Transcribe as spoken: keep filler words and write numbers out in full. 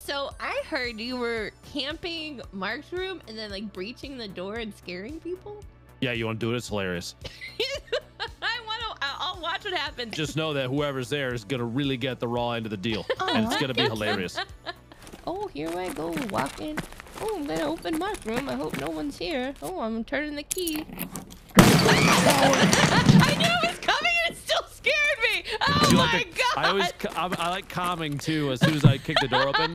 So I heard you were camping Mark's room and then like breaching the door and scaring people. Yeah, you want to do it? It's hilarious. I want to. I'll watch what happens. Just know that whoever's there is gonna really get the raw end of the deal, oh, and it's gonna be hilarious. Oh, here I go, walking. Oh, I'm gonna open Mark's room. I hope no one's here. Oh, I'm turning the key. I knew it was coming and it still scared me. Oh my like the, god! I always, I, I like calming too. As soon as I kick the door open.